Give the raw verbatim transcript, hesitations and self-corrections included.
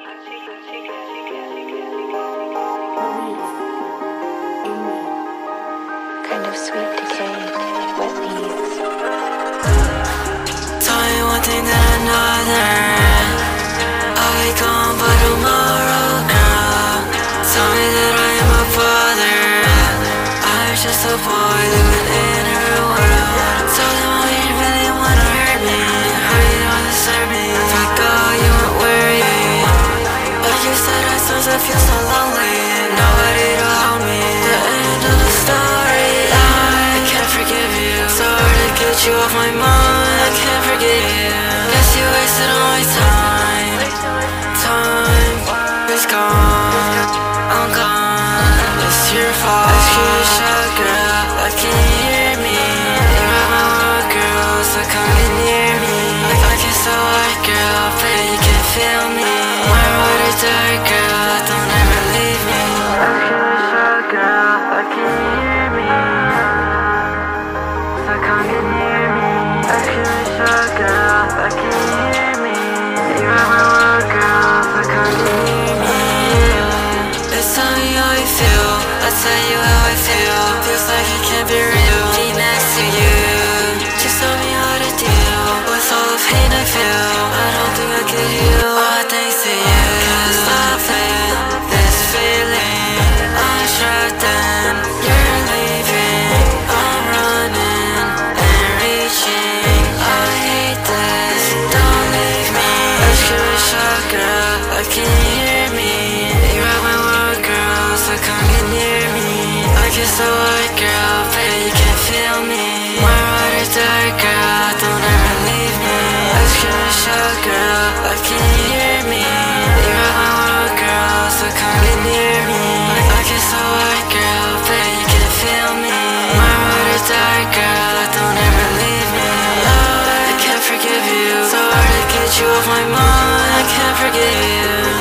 Kind of sweet decay, like wet leaves. Tell me one thing that another. I'll be gone by tomorrow, girl. Tell me that I am a father. I'm just a boy living in her world. Tell them how you really wanna hurt me, how you don't deserve me. Fuck all, you weren't worried. Like you said, at times I feel so lonely. Nobody to help me. The end of the story. I can't forgive you. So hard to get you off my mind. I can't forget you. Guess you wasted all my time. Time is gone. I'm gone. It's your fault. Excuse me, shut girl. Why can't you hear me? You're at my world, girl, so come get near me. Like I can so hard, girl, but you can feel me. My road is dark, girl, don't ever leave me. Excuse me, shut girl. Why can't you hear me? So come get near me. Excuse me, shut girl. Why can't you hear me? You're at my world, girl, so come get near me. Just tell me how you feel. I'll tell you how I feel. Feels like it can't be real. Be next to you. Just tell me how to deal with all the pain I feel. I don't think I can heal. All thanks to you. Can't stop it, this feeling. I'm trapped and you're leaving. I'm running and reaching. I hate this, don't leave me. Excuse me, shut girl, why can't you hear me? You're at my world, girl, so come get near me. I get so hard, girl, but you can feel me. My road is dark, girl, don't ever leave me. Excuse me, shut girl, why can't you hear me? You're at my world, girl, so come get near me. I get so hard, girl, but you can feel me. My road is dark, girl, don't ever leave me. I can't forgive you. So hard to get you off my mind. I can't forget you.